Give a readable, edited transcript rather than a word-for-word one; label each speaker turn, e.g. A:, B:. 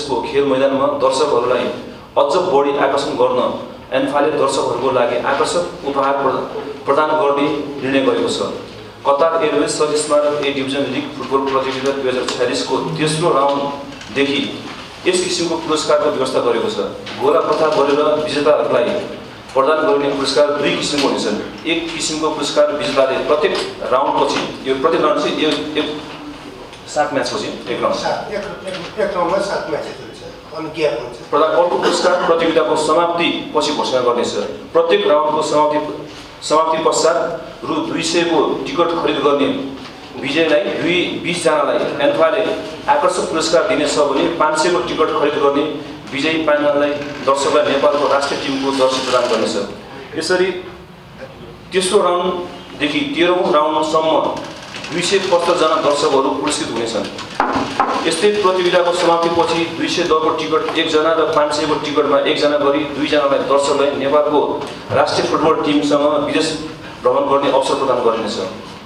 A: प्रदेशको खेल मैदानमा दर्शकहरूलाई अझ बढी आकर्षण गर्न एन्फाले दर्शकहरूको लागि आकर्षक उपहार प्रदान गर्ने निर्णय गरेको छ। कतार एयरवेज शहीद स्मारक ए डिभिजन लिग फुटबल प्रतियोगिता 2046 को तेस्रो राउन्डदेखि यस किसिमको पुरस्कारको व्यवस्था गरेको छ। गोला प्रथा गरेर विजेताहरूलाई प्रदान गरिने पुरस्कार दुई किसिमको हुनेछन्। एक किसिमको पुरस्कार विजेताले प्रत्येक राउन्डपछि प्रत्येक राउन्ड चाहिँ एक 7 म्याचपछि एक राउन्डमा 7 म्याचेस हुन्छ अनि ग्याप हुन्छ। प्रदान अर्को पुरस्कार प्रतियोगिताको समाप्ति पछि घोषणा गर्नेछ। प्रत्येक राउन्डको समाप्ति पश्चात रु 200 को टिकट खरिद गर्ने विजयलाई 20 जनालाई एन्फाले आकर्षक पुरस्कार दिनेछ भने 500 को टिकट खरिद गर्ने विजयी पाइनललाई दर्शकलाई नेपालको राष्ट्रिय टिमको जर्सी प्रदान गर्नेछ। यसरी तेस्रो राउन्डदेखि 13औं राउन्डसम्म 275 जना दर्शकहरू पुरस्कृत हुनेछन्। यस्तै प्रतियोगिताको समाप्तिपछि 210 को टिकट 1 जना र 500 को टिकटमा 1 जना गरी 2 जनालाई दर्शकलाई नेपालको राष्ट्रिय फुटबल टिमसँग विदेश भ्रमण गर्ने अवसर प्रदान गरिनेछ।